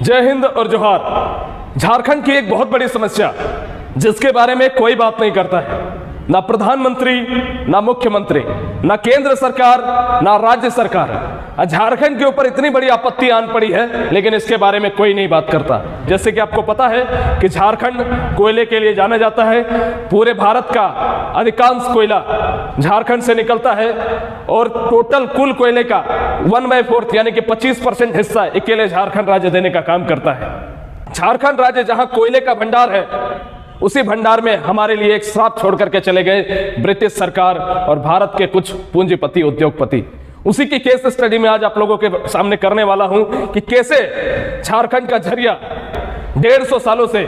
जय हिंद और जोहार। झारखंड की एक बहुत बड़ी समस्या जिसके बारे में कोई बात नहीं करता है, ना प्रधानमंत्री, ना मुख्यमंत्री, ना केंद्र सरकार, ना राज्य सरकार। झारखंड के ऊपर इतनी बड़ी आपत्ति आन पड़ी है लेकिन इसके बारे में कोई नहीं बात करता। जैसे कि आपको पता है कि झारखंड कोयले के लिए जाना जाता है। पूरे भारत का अधिकांश कोयला झारखंड से निकलता है और टोटल कुल कोयले का 1/4 यानी कि 25% हिस्सा अकेले झारखंड राज्य देने का काम करता है। झारखंड राज्य जहां कोयले का भंडार है, उसी भंडार में हमारे लिए एक श्राप छोड़ करके चले गए ब्रिटिश सरकार और भारत के कुछ पूंजीपति उद्योगपति। उसी की केस स्टडी में आज आप लोगों के सामने करने वाला हूं कि कैसे झारखंड का झरिया 150 सालों से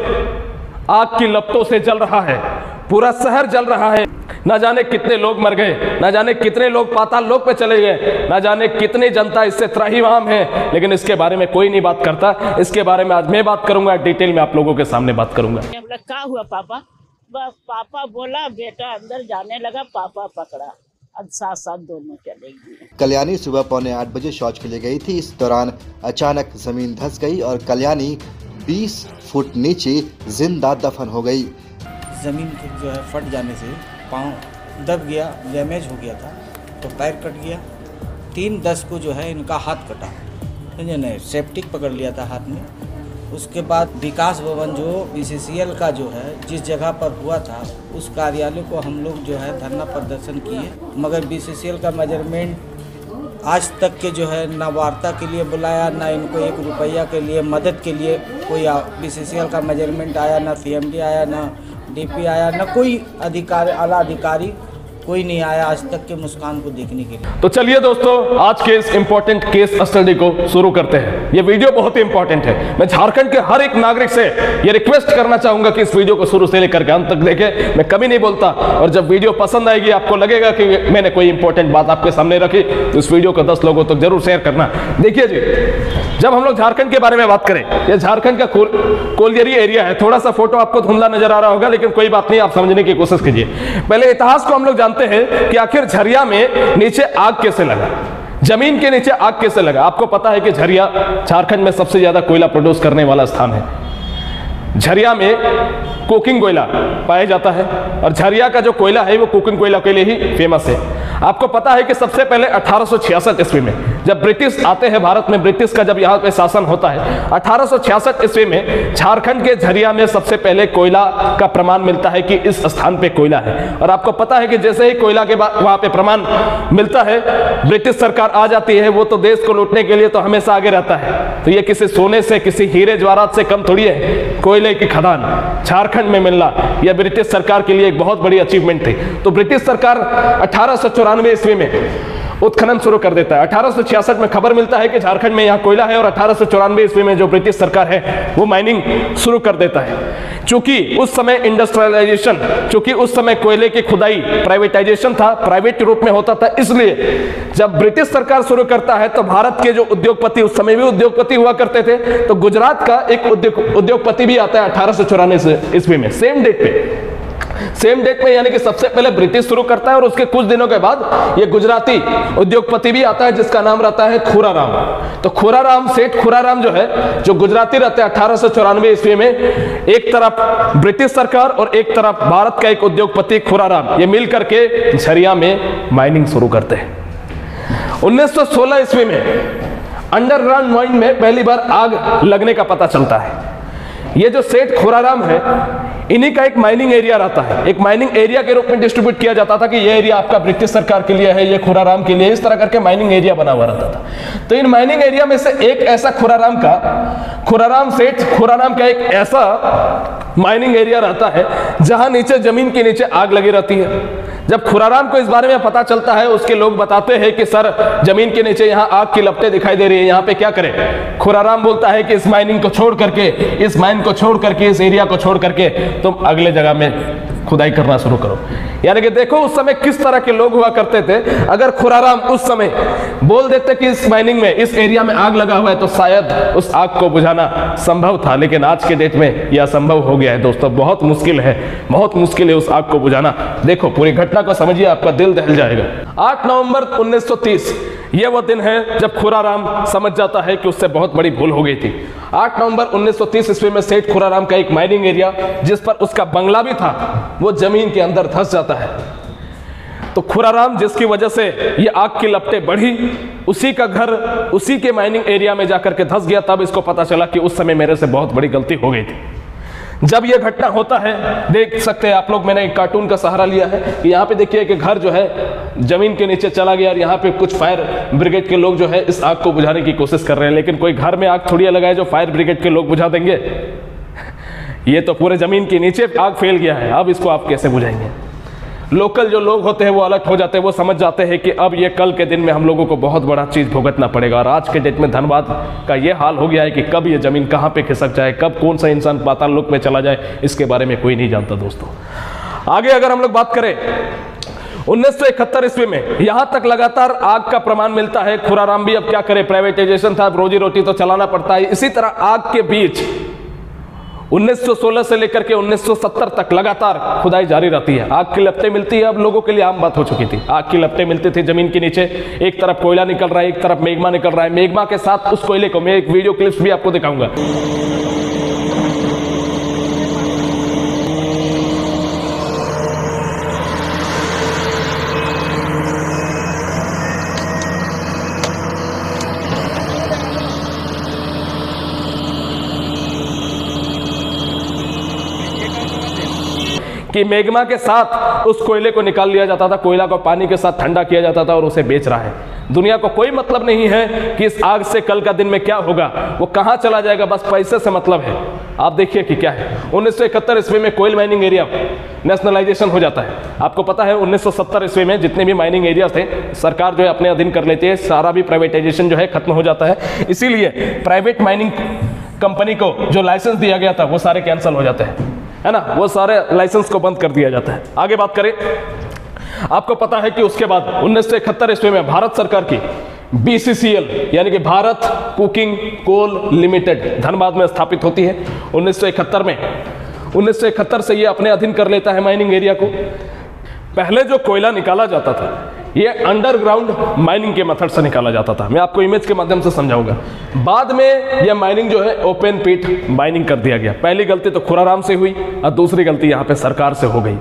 आग की लपटों से जल रहा है। पूरा शहर जल रहा है। ना जाने कितने लोग मर गए, ना जाने कितने लोग पाताल लोक पे चले गए, ना जाने कितनी जनता इससे त्राहिमाम है, लेकिन इसके बारे में कोई नहीं बात करता। इसके बारे में आज मैं बात करूंगा, डिटेल में आप लोगों के सामने बात करूंगा। क्या हुआ पापा? पापा बोला, बेटा अंदर जाने लगा, पापा पकड़ा, अब साथ साथ दोनों चले गए। कल्याणी सुबह 7:45 बजे शौच के लिए गई थी। इस दौरान अचानक जमीन धंस गई और कल्याणी 20 फुट नीचे जिंदा दफन हो गई। ज़मीन के जो है फट जाने से पाँव दब गया, डैमेज हो गया था, तो पैर कट गया। 3-10 को जो है इनका हाथ कटा, समझे नहीं, सेप्टिक पकड़ लिया था हाथ में। उसके बाद विकास भवन जो BCCL का जो है जिस जगह पर हुआ था, उस कार्यालय को हम लोग जो है धरना प्रदर्शन किए, मगर BCCL का मेजरमेंट आज तक के जो है ना वार्ता के लिए बुलाया, ना इनको 1 रुपया के लिए मदद के लिए कोई BCCL का मेजरमेंट आया, ना CMD आया, ना DP आया, ना कोई अधिकारी, आला अधिकारी कोई नहीं आया आज तक के मुस्कान को देखने के लिए। तो चलिए दोस्तों, आज के इस इंपॉर्टेंट केस स्टडी को शुरू करते हैं। ये वीडियो बहुत ही इंपॉर्टेंट है। मैं झारखंड के हर एक नागरिक से ये रिक्वेस्ट करना चाहूंगा कि इस वीडियो को शुरू से लेकर के अंत तक देखें। मैं कभी नहीं बोलता, और जब वीडियो पसंद आएगी, आपको लगेगा कि मैंने कोई इंपॉर्टेंट बात आपके सामने रखी, तो इस वीडियो को 10 लोगों तक जरूर शेयर करना। देखिए जी, जब हम लोग झारखंड के बारे में बात करें, ये झारखंड का कोलियरी एरिया है। थोड़ा सा फोटो आपको धुंधला नजर आ रहा होगा, लेकिन कोई बात नहीं, आप समझने की कोशिश कीजिए। पहले इतिहास को हम लोग जानते हैं कि आखिर झरिया में नीचे आग कैसे लगा, जमीन के नीचे आग कैसे लगा। आपको पता है कि झरिया झारखंड में सबसे ज्यादा कोयला प्रोड्यूस करने वाला स्थान है। झरिया में कुकिंग कोयला पाया जाता है और झरिया का जो कोयला है वो कुकिंग कोयला के लिए ही फेमस है। आपको पता है कि सबसे पहले 1866 ईस्वी में जब ब्रिटिश आते हैं भारत में, ब्रिटिश का जब यहाँ पे शासन होता है 1866 ईस्वी में, झारखंड के झरिया में सबसे पहले कोयला का प्रमाण मिलता है कि इस स्थान पे कोयला है। और आपको पता है कि जैसे ही कोयला के बाद वहां पे प्रमाण मिलता है, ब्रिटिश सरकार आ जाती है। वो तो देश को लूटने के लिए तो हमेशा आगे रहता है, तो ये किसी सोने से, किसी हीरे जवाहरात से कम थोड़ी है। कोयले की खदान झारखंड में मिलना यह ब्रिटिश सरकार के लिए एक बहुत बड़ी अचीवमेंट थी। तो ब्रिटिश सरकार 1894 ईस्वी में उत्खनन शुरू कर देता है। 1866 में खबर मिलता है कि झारखंड में यहाँ कोयला है और 1894 ईस्वी में जो ब्रिटिश सरकार है वो माइनिंग शुरू कर देता है। चूंकि उस समय इंडस्ट्रियलाइजेशन, चूंकि उस समय कोयले की खुदाई प्राइवेटाइजेशन था, प्राइवेट रूप में होता था, इसलिए जब ब्रिटिश सरकार शुरू करता है तो भारत के जो उद्योगपति, उस समय भी उद्योगपति हुआ करते थे, तो गुजरात का एक उद्योगपति भी आता है 1894 ईस्वी में, सेम डेट में, यानी कि सबसे पहले ब्रिटिश शुरू करता है और उसके कुछ दिनों के बाद ये गुजराती उद्योगपति भी आता है जिसका नाम रहता है खुराराम। तो खुराराम, सेठ खुराराम जो है, जो गुजराती रहते हैं 1894 ईस्वी में, एक तरफ ब्रिटिश सरकार और एक तरफ भारत का एक उद्योगपति खुराराम, ये मिल करके झरिया में माइनिंग शुरू करते हैं। 1916 ईस्वी में अंडरग्राउंड माइन में पहली बार आग लगने का पता चलता है। ये जो सेठ खुराराम है, इन्हीं का एक माइनिंग एरिया रहता है, एक माइनिंग एरिया के रूप में डिस्ट्रीब्यूट किया जाता था कि ये एरिया आपका ब्रिटिश सरकार के लिए है, ये खुराराम के लिए, इस तरह करके माइनिंग एरिया बना हुआ रहता था। तो इन माइनिंग एरिया में से एक ऐसा सेठ खुराराम का एक ऐसा माइनिंग एरिया रहता है जहां नीचे जमीन के नीचे आग लगी रहती है। जब खुराराम को इस बारे में पता चलता है, उसके लोग बताते हैं कि सर, जमीन के नीचे यहाँ आग की लपटें दिखाई दे रही है, यहाँ पे क्या करें। खुराराम बोलता है कि इस माइनिंग को छोड़ करके, इस माइन को छोड़ करके, इस एरिया को छोड़ करके तुम अगले जगह में खुदाई करना शुरू करो। यानी कि देखो उस समय किस तरह के लोग हुआ करते थे। अगर खुराराम उस समय बोल देते कि इस माइनिंग में, इस एरिया में आग लगा हुआ है, तो शायद उस आग को बुझाना संभव था, लेकिन आज के डेट में यह असंभव हो गया है दोस्तों। बहुत मुश्किल है, बहुत मुश्किल है उस आग को बुझाना। देखो पूरी घटना को समझिए, आपका दिल दहल जाएगा। 8 नवंबर 1930 यह वह दिन है जब खुराराम समझ जाता है कि उससे बहुत बड़ी भूल हो गई थी। 8 नवंबर 1930 ईस्वी में सेठ खुराराम का एक माइनिंग एरिया जिस पर उसका बंगला भी था वो जमीन के अंदर धंस जाता है। तो खुराराम जिसकी वजह से ये आग की लपटें बढ़ी, उसी का घर उसी के माइनिंग एरिया में जाकर के धंस गया। तब इसको पता चला कि उस समय मेरे से बहुत बड़ी गलती हो गई थी। जब यह घटना होता है, देख सकते हैं आप लोग, मैंने एक कार्टून का सहारा लिया है कि यहाँ पे देखिए कि घर जो है जमीन के नीचे चला गया और यहाँ पे कुछ फायर ब्रिगेड के लोग जो है इस आग को बुझाने की कोशिश कर रहे हैं। लेकिन कोई घर में आग थोड़ी लगाए जो फायर ब्रिगेड के लोग बुझा देंगे। ये तो पूरे जमीन के नीचे आग फैल गया है, अब इसको आप कैसे बुझाएंगे। लोकल जो लोग होते हैं वो अलर्ट हो जाते हैं, वो समझ जाते हैं कि अब ये कल के दिन में हम लोगों को बहुत बड़ा चीज़ भुगतना पड़ेगा। और आज के डेट में धनबाद का ये हाल हो गया है कि कब ये ज़मीन कहाँ पे खिसक जाए, कब कौन सा इंसान पाताल लोक में चला जाए, इसके बारे में कोई नहीं जानता दोस्तों। आगे अगर हम लोग बात करें 1971 ईस्वी में यहां तक लगातार आग का प्रमाण मिलता है। खुराराम भी अब क्या करे, प्राइवेटाइजेशन था, रोजी रोटी तो चलाना पड़ता है। इसी तरह आग के बीच 1916 से लेकर के 1970 तक लगातार खुदाई जारी रहती है। आग की लपटें मिलती है, अब लोगों के लिए आम बात हो चुकी थी। आग की लपटें मिलती थी जमीन के नीचे, एक तरफ कोयला निकल रहा है, एक तरफ मेग्मा निकल रहा है। मेग्मा के साथ उस कोयले को मैं एक वीडियो क्लिप्स भी आपको दिखाऊंगा। कि मेग्मा के साथ उस कोयले को निकाल लिया जाता था, कोयला को पानी के साथ ठंडा किया जाता था और उसे बेच रहा है। दुनिया को कोई मतलब नहीं है कि इस आग से कल का दिन में क्या होगा, वो कहां चला जाएगा, बस पैसे से मतलब है। आप देखिए कि क्या है। 1971 ईस्वी में कोयल माइनिंग एरिया नेशनलाइजेशन हो जाता है। आपको पता है 1970 ईस्वी में जितने भी माइनिंग एरिया थे सरकार जो है अपने अधीन कर लेती है, सारा भी प्राइवेटाइजेशन जो है खत्म हो जाता है। इसीलिए प्राइवेट माइनिंग कंपनी को जो लाइसेंस दिया गया था वो सारे कैंसिल हो जाते हैं, है ना, वो सारे लाइसेंस को बंद कर दिया जाता है। आगे बात करें, आपको पता है कि उसके बाद 1971 ईस्वी में भारत सरकार की BCCL यानी कि Bharat cooking coal limited Dhanbad में स्थापित होती है 1971 में। 1971 से ये अपने अधीन कर लेता है माइनिंग एरिया को। पहले जो कोयला निकाला जाता था ये अंडरग्राउंड माइनिंग के मेथड से निकाला जाता था। मैं आपको इमेज के माध्यम से समझाऊंगा। बाद में यह माइनिंग जो है ओपन पिट माइनिंग कर दिया गया। पहली गलती तो खुराराम से हुई और दूसरी गलती यहाँ पे सरकार से हो गई।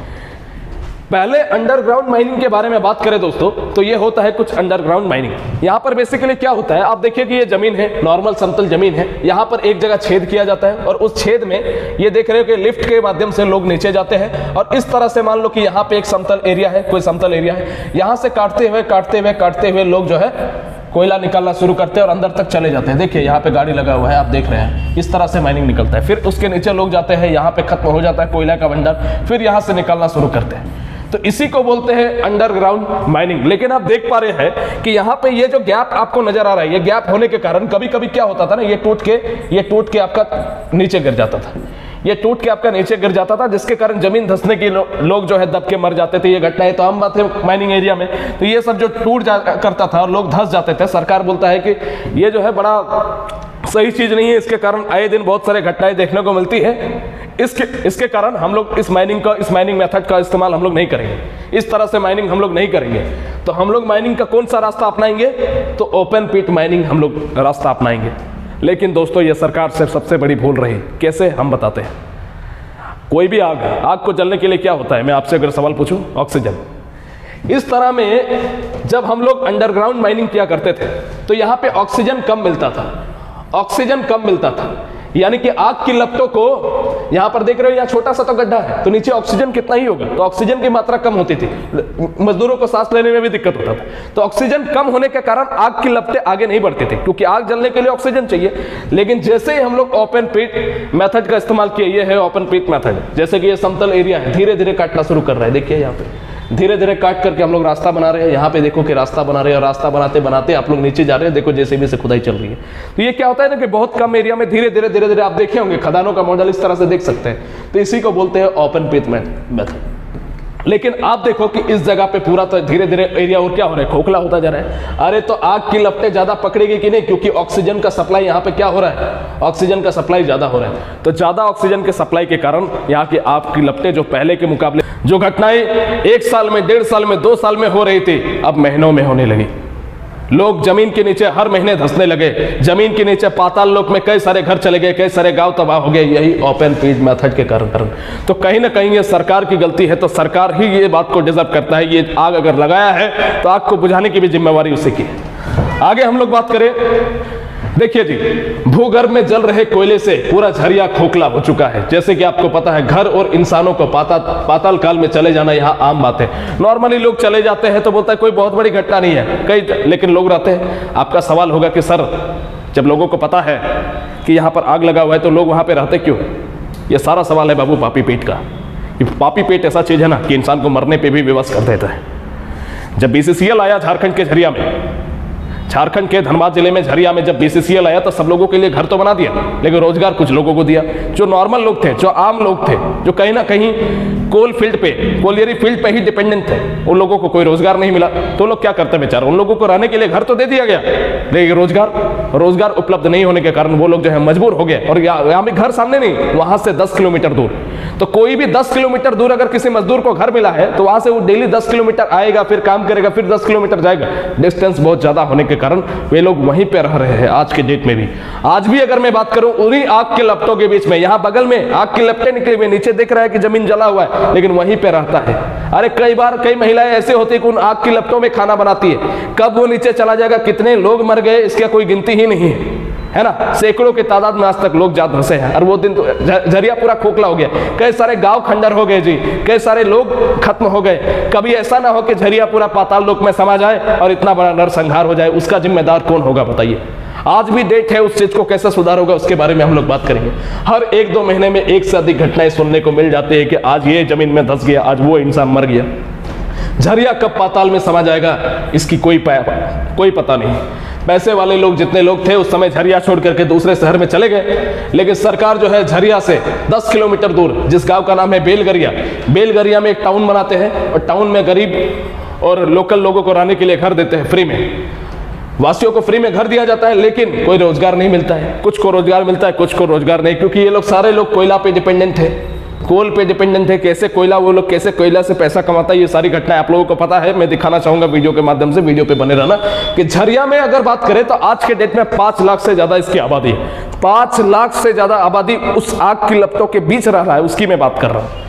पहले अंडरग्राउंड माइनिंग के बारे में बात करें दोस्तों तो ये होता है कुछ अंडरग्राउंड माइनिंग। यहाँ पर बेसिकली क्या होता है, आप देखिए कि ये जमीन है, नॉर्मल समतल जमीन है। यहाँ पर एक जगह छेद किया जाता है और उस छेद में ये देख रहे हो कि लिफ्ट के माध्यम से लोग नीचे जाते हैं। और इस तरह से मान लो कि यहाँ पे एक समतल एरिया है, कोई समतल एरिया है, यहाँ से काटते हुए लोग जो है कोयला निकालना शुरू करते हैं और अंदर तक चले जाते हैं। देखिए यहाँ पे गाड़ी लगा हुआ है, आप देख रहे हैं, इस तरह से माइनिंग निकलता है। फिर उसके नीचे लोग जाते हैं, यहाँ पे खत्म हो जाता है कोयला का भंडार, फिर यहाँ से निकालना शुरू करते हैं। तो इसी को बोलते हैं अंडरग्राउंड माइनिंग। लेकिन आप देख पा रहे हैं कि यहाँ पे ये जो गैप आपको नजर आ रहा है, ये गैप होने के कारण कभी कभी क्या होता था ना, ये टूट के आपका नीचे गिर जाता था। ये टूट के आपका नीचे गिर जाता था, जिसके कारण जमीन धंसने की लोग जो है दब के मर जाते थे। ये घटनाएं तो आम बात है माइनिंग एरिया में। तो ये सब जो टूट करता था और लोग धंस जाते थे, सरकार बोलता है कि ये जो है बड़ा सही चीज नहीं है, इसके कारण आए दिन बहुत सारे घटनाएं देखने को मिलती है। इसके कारण हम लोग इस माइनिंग मेथड का इस्तेमाल हम लोग नहीं करेंगे, इस तरह से माइनिंग हम लोग नहीं करेंगे। तो हम लोग माइनिंग का कौन सा रास्ता अपनाएंगे, तो ओपन पिट माइनिंग हम लोग रास्ता अपनाएंगे। लेकिन दोस्तों ये सरकार से सबसे बड़ी भूल रही। कैसे, हम बताते हैं। कोई भी आग को जलने के लिए क्या होता है, मैं आपसे अगर सवाल पूछूं, ऑक्सीजन। इस तरह में जब हम लोग अंडरग्राउंड माइनिंग किया करते थे तो यहाँ पे ऑक्सीजन कम मिलता था, यानी कि आग की लपटों को, यहां पर देख रहे हो यहाँ छोटा सा तो गड्ढा है, तो नीचे ऑक्सीजन कितना ही होगा, तो ऑक्सीजन की मात्रा कम होती थी, मजदूरों को सांस लेने में भी दिक्कत होता था। तो ऑक्सीजन कम होने के कारण आग की लपटें आगे नहीं बढ़ती थी, क्योंकि आग जलने के लिए ऑक्सीजन चाहिए। लेकिन जैसे ही हम लोग ओपन पिट मेथड का इस्तेमाल किए, ये है ओपन पिट मेथड, जैसे कि ये समतल एरिया है, धीरे धीरे काटना शुरू कर रहा है। देखिए यहाँ पे धीरे धीरे काट करके हम लोग रास्ता बना रहे हैं। यहाँ पे देखो कि रास्ता बना रहे हैं, और रास्ता बनाते बनाते आप लोग नीचे जा रहे हैं। देखो जेसीबी से खुदाई चल रही है। तो ये क्या होता है ना कि बहुत कम एरिया में धीरे धीरे आप देखे होंगे खदानों का मॉडल इस तरह से देख सकते हैं। तो इसी को बोलते हैं ओपन पिट मेथड। लेकिन आप देखो कि इस जगह पे पूरा तो धीरे धीरे एरिया और क्या हो रहा है, खोखला होता जा रहा है। अरे तो आग की लपटें ज्यादा पकड़ेगी कि नहीं, क्योंकि ऑक्सीजन का सप्लाई यहाँ पे क्या हो रहा है, ऑक्सीजन का सप्लाई ज्यादा हो रहा है। तो ज्यादा ऑक्सीजन के सप्लाई के कारण यहाँ की आग की लपटें जो पहले के मुकाबले जो घटनाएं 1 साल में, 1.5 साल में, 2 साल में हो रही थी, अब महीनों में होने लगी। लोग जमीन के नीचे हर महीने धंसने लगे, जमीन के नीचे पाताल लोक में कई सारे घर चले गए, कई सारे गांव तबाह हो गए, यही ओपन पिट मेथड के कारण। तो कहीं ना कहीं ये सरकार की गलती है, तो सरकार ही ये बात को डिजर्व करता है। ये आग अगर लगाया है तो आग को बुझाने की भी जिम्मेवारी उसी की है। आगे हम लोग बात करें, देखिए जी, भूगर्भ में जल रहे कोयले से पूरा झरिया खोखला हो चुका है। जैसे कि आपको पता है, घर और इंसानों को पाताल काल में चले जाना यहाँ आम बात है। नॉर्मली लोग चले जाते हैं तो बोलता है कोई बहुत बड़ी घटना नहीं है, कई लेकिन लोग रहते हैं। आपका सवाल होगा कि सर, जब लोगों को पता है कि यहाँ पर आग लगा हुआ है तो लोग वहाँ पर रहते क्यों? ये सारा सवाल है बाबू पापी पेट का। पापी पेट ऐसा चीज है ना कि इंसान को मरने पर भी विवश कर देता है। जब BCCL आया झारखंड के झरिया में, झारखंड के धनबाद जिले में झरिया में जब BCCL आया तो सब लोगों के लिए घर तो बना दिया, लेकिन रोजगार कुछ लोगों को दिया। जो नॉर्मल लोग थे, जो आम लोग थे, जो कहीं ना कहीं कोल फील्ड पे, कोलियरी फील्ड पे ही डिपेंडेंट थे, उन लोगों को कोई रोजगार नहीं मिला। तो लोग क्या करते बेचारे, उन लोगों को रहने के लिए घर तो दे दिया गया, लेकिन रोजगार उपलब्ध नहीं होने के कारण वो लोग जो है मजबूर हो गए। और यहाँ भी घर सामने नहीं, वहां से 10 किलोमीटर दूर। तो कोई भी 10 किलोमीटर दूर अगर किसी मजदूर को घर मिला है तो वहां से वो डेली 10 किलोमीटर आएगा, फिर काम करेगा, फिर 10 किलोमीटर जाएगा। डिस्टेंस बहुत ज्यादा होने के कारण वे लोग वहीं पे रह रहे हैं आज के डेट में भी। आज भी अगर मैं बात करूं, उन्हीं आग के लपटों के बीच में, यहाँ बगल में आग की लपटें निकली हुई, नीचे दिख रहा है कि जमीन जला हुआ है, लेकिन वहीं पे रहता है। अरे कई बार कई महिलाएं ऐसे होती है कि उन आग की लपटों में खाना बनाती है, कब वो नीचे चला जाएगा, कितने लोग मर गए इसका कोई गिनती ही नहीं है ना। सैकड़ों की तादाद में आज तक लोग जा धंसे हैं, और वो दिन तो झरिया पूरा खोखला हो गया। कई सारे गांव खंडर हो गए जी, कई सारे लोग खत्म हो गए। कभी ऐसा ना हो कि झरिया पूरा पाताल लोक में समा जाए और इतना बड़ा नरसंहार हो जाए, उसका जिम्मेदार कौन होगा बताइए। आज भी डेट है, उस चीज को कैसे सुधार होगा उसके बारे में हम लोग बात करेंगे। हर 1-2 महीने में एक से अधिक घटनाएं सुनने को मिल जाती है कि आज ये जमीन में धंस गया, आज वो इंसान मर गया। झरिया कब पाताल में समा जाएगा इसकी कोई पता नहीं। पैसे वाले लोग जितने लोग थे उस समय झरिया छोड़ करके दूसरे शहर में चले गए, लेकिन सरकार जो है झरिया से 10 किलोमीटर दूर, जिस गांव का नाम है बेलगरिया में एक टाउन बनाते हैं, और टाउन में गरीब और लोकल लोगों को रहने के लिए घर देते हैं फ्री में। वासियों को फ्री में घर दिया जाता है, लेकिन कोई रोजगार नहीं मिलता है। कुछ को रोजगार मिलता है, कुछ को रोजगार नहीं, क्योंकि ये लोग सारे लोग कोयला पे डिपेंडेंट है, कोल पे डिपेंडेंट है। कैसे कोयला, वो लोग कैसे कोयला से पैसा कमाता है, ये सारी घटनाएं आप लोगों को पता है। मैं दिखाना चाहूंगा वीडियो के माध्यम से, वीडियो पे बने रहना। कि झरिया में अगर बात करें तो आज के डेट में 5 लाख से ज्यादा इसकी आबादी है। 5 लाख से ज्यादा आबादी उस आग की लपटों के बीच रह रहा है, उसकी मैं बात कर रहा हूं।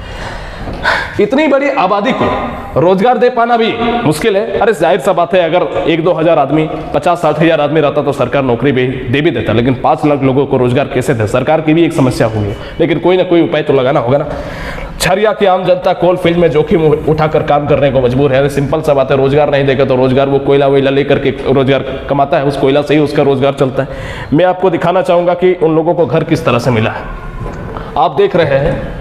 इतनी बड़ी आबादी को रोजगार दे पाना भी मुश्किल है। अरे जाहिर सा बात है, अगर 1-2 हजार आदमी, 50-60 हजार आदमी रहता तो सरकार नौकरी भी दे भी देता, लेकिन 5 लाख लोगों को रोजगार कैसे दे? सरकार की भी एक समस्या होगी, लेकिन कोई ना कोई उपाय तो लगाना होगा ना। झरिया की आम जनता कोल फील्ड में जोखिम उठाकर काम करने को मजबूर है। सिंपल सा बात है, रोजगार नहीं देगा तो रोजगार वो कोयला वोयला लेकर के रोजगार कमाता है, उस कोयला से ही उसका रोजगार चलता है। मैं आपको दिखाना चाहूंगा कि उन लोगों को घर किस तरह से मिला है। आप देख रहे हैं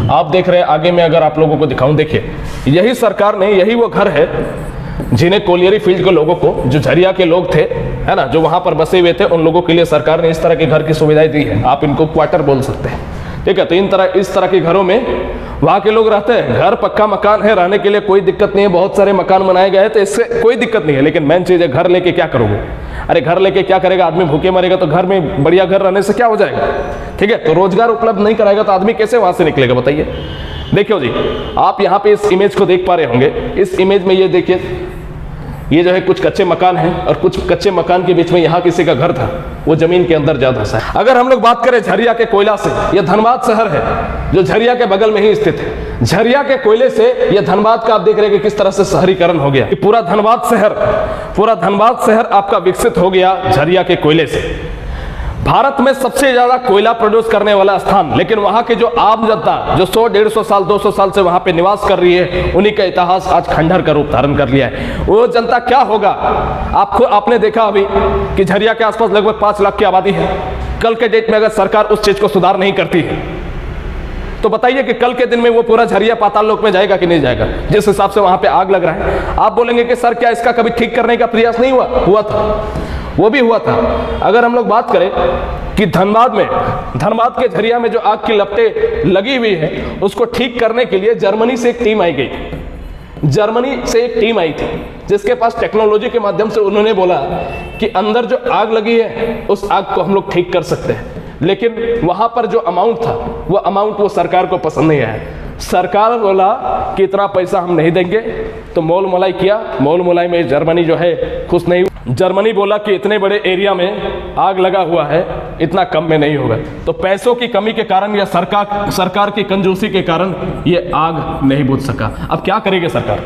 आगे में, अगर आप लोगों को दिखाऊं, देखिए यही सरकार ने, यही वो घर है जिन्हें कोलियरी फील्ड के लोगों को, जो झरिया के लोग थे, है ना, जो वहां पर बसे हुए थे, उन लोगों के लिए सरकार ने इस तरह के घर की सुविधाएं दी है। आप इनको क्वार्टर बोल सकते हैं, ठीक है। तो इस तरह के घरों में वहां के लोग रहते हैं। घर पक्का मकान है, रहने के लिए कोई दिक्कत नहीं है, बहुत सारे मकान बनाए गए हैं, तो इससे कोई दिक्कत नहीं है। लेकिन मेन चीज है, घर लेके क्या करोगे? अरे घर लेके क्या करेगा आदमी? भूखे मरेगा। तो घर में बढ़िया घर रहने से क्या हो जाएगा? ठीक है, तो रोजगार उपलब्ध नहीं कराएगा तो आदमी कैसे वहां से निकलेगा बताइए। देखियो जी, आप यहाँ पे इस इमेज को देख पा रहे होंगे। इस इमेज में ये देखिए, ये जो है कुछ कच्चे मकान हैं, और कुछ कच्चे मकान के बीच में यहाँ किसी का घर था, वो जमीन के अंदर जा धंसा है। अगर हम लोग बात करें झरिया के कोयला से, यह धनबाद शहर है जो झरिया के बगल में ही स्थित है। झरिया के कोयले से यह धनबाद का आप देख रहे हैं कि किस तरह से शहरीकरण हो गया। पूरा धनबाद शहर आपका विकसित हो गया झरिया के कोयले से। भारत में सबसे ज्यादा कोयला प्रोड्यूस करने वाला स्थान, लेकिन वहां के जो आम जनता जो 100-150 साल 200 साल से वहां पे निवास कर रही है, उन्हीं का इतिहास आज खंडहर का रूप धारण कर लिया है। वो जनता क्या होगा? आपने देखा अभी कि झरिया के आसपास लगभग 5 लाख की आबादी है। कल के डेट में अगर सरकार उस चीज को सुधार नहीं करती है तो बताइए कि कल के दिन में वो पूरा झरिया पाताल लोक में जाएगा कि नहीं जाएगा? जिस हिसाब से वहां पे आग लग रहा है, आप बोलेंगे कि सर क्या इसका कभी ठीक करने का प्रयास नहीं हुआ था? वो भी हुआ था। अगर हम लोग बात करें कि धनबाद के झरिया में जो आग की लपटें लगी हुई है, उसको ठीक करने के लिए जर्मनी से एक टीम आई गई। जर्मनी से एक टीम आई थी जिसके पास टेक्नोलॉजी के माध्यम से उन्होंने बोला कि अंदर जो आग लगी है उस आग को हम लोग ठीक कर सकते हैं। लेकिन वहां पर जो अमाउंट था, वो अमाउंट वो सरकार को पसंद नहीं आया। सरकार बोला कि इतना पैसा हम नहीं देंगे, तो मोल मोलाई किया। मोल मोलाई में जर्मनी जो है खुश नहीं हुआ। जर्मनी बोला कि इतने बड़े एरिया में आग लगा हुआ है, इतना कम में नहीं होगा। तो पैसों की कमी के कारण या सरकार की कंजूसी के कारण ये आग नहीं बुझ सका। अब क्या करेगी सरकार?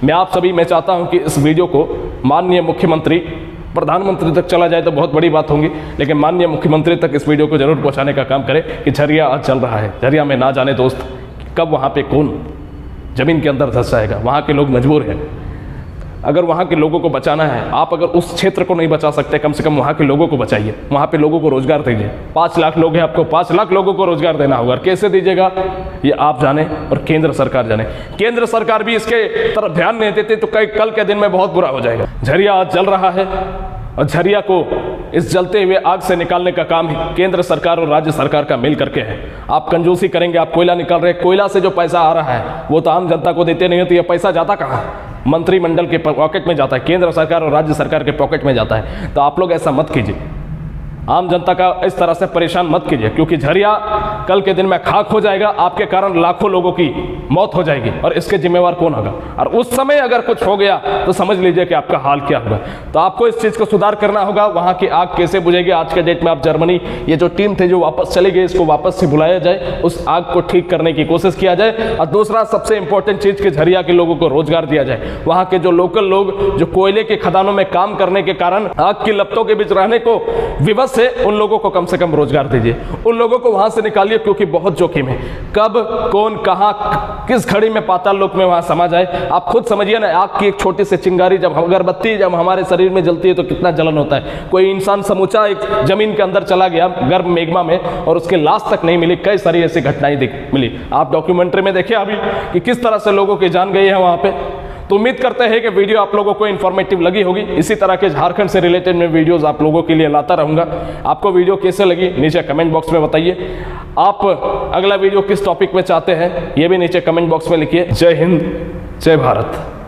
मैं चाहता हूं कि इस वीडियो को माननीय मुख्यमंत्री, प्रधानमंत्री तक चला जाए तो बहुत बड़ी बात होगी, लेकिन माननीय मुख्यमंत्री तक इस वीडियो को जरूर पहुंचाने का काम करें कि झरिया आज चल रहा है। झरिया में ना जाने दोस्त कब वहाँ पे कौन जमीन के अंदर धंस जाएगा। वहाँ के लोग मजबूर हैं। अगर वहाँ के लोगों को बचाना है, आप अगर उस क्षेत्र को नहीं बचा सकते, कम से कम वहाँ के लोगों को बचाइए, वहाँ पे लोगों को रोजगार दीजिए। 5 लाख लोग हैं, आपको 5 लाख लोगों को रोजगार देना होगा। कैसे दीजिएगा ये आप जाने और केंद्र सरकार जाने। केंद्र सरकार भी इसके तरफ ध्यान नहीं देती तो कल के दिन में बहुत बुरा हो जाएगा। झरिया आज जल रहा है और झरिया को इस जलते हुए आग से निकालने का काम ही केंद्र सरकार और राज्य सरकार का मिल करके है। आप कंजूसी करेंगे, आप कोयला निकाल रहे हैं, कोयला से जो पैसा आ रहा है वो तो आम जनता को देते नहीं हो, तो ये पैसा जाता कहाँ? मंत्रिमंडल के पॉकेट में जाता है, केंद्र सरकार और राज्य सरकार के पॉकेट में जाता है। तो आप लोग ऐसा मत कीजिए, आम जनता का इस तरह से परेशान मत कीजिए, क्योंकि झरिया कल के दिन में खाक हो जाएगा। आपके कारण लाखों लोगों की मौत हो जाएगी और इसके जिम्मेवार कौन होगा? और उस समय अगर कुछ हो गया तो समझ लीजिए कि आपका हाल क्या होगा। तो आपको इस चीज़ को सुधार करना होगा। वहाँ की आग कैसे बुझेगी? आज के डेट में आप जर्मनी, ये जो टीम थी जो वापस चली गई, इसको वापस से बुलाया जाए, उस आग को ठीक करने की कोशिश किया जाए। और दूसरा सबसे इंपॉर्टेंट चीज़ कि झरिया के लोगों को रोजगार दिया जाए। वहाँ के जो लोकल लोग जो कोयले के खदानों में काम करने के कारण आग की लपटों के बीच रहने को विवश है, उन लोगों को कम से कम रोजगार दीजिए, उन लोगों को वहां से निकालिए, क्योंकि बहुत जोखिम है। कब कौन कहां किस घड़ी में पाताल लोक में वहां समा जाए। आप खुद समझिए ना, आग की एक छोटी सी चिंगारी, जब अगरबत्ती जब हमारे शरीर में जलती है तो कितना जलन होता है। कोई इंसान समूचा एक जमीन के अंदर चला गया गर्भ मेघमा में और उसके लाश तक नहीं मिली। कई सारी ऐसी घटनाएं मिली। आप डॉक्यूमेंट्री में देखिए अभी कि किस तरह से लोगों की जान गई है वहां पे। तो उम्मीद करते हैं कि वीडियो आप लोगों को इन्फॉर्मेटिव लगी होगी। इसी तरह के झारखंड से रिलेटेड मैं वीडियोस आप लोगों के लिए लाता रहूंगा। आपको वीडियो कैसे लगी नीचे कमेंट बॉक्स में बताइए। आप अगला वीडियो किस टॉपिक में चाहते हैं ये भी नीचे कमेंट बॉक्स में लिखिए। जय हिंद, जय भारत।